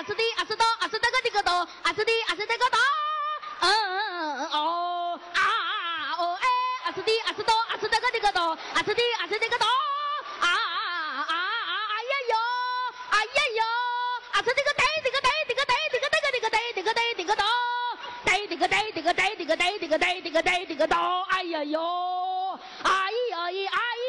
阿斯的阿斯多阿斯的个的个多，阿斯的阿斯的个多，哦啊哦哎，阿斯的阿斯多阿斯的个的个多，阿斯的阿斯的个多，哎呀哟，哎呀哟，阿斯这个呆这个呆这个呆这个呆这个呆这个呆这个多，呆这个呆这个呆这个呆这个呆这个呆这个多，哎呀哟，哎呀咦哎。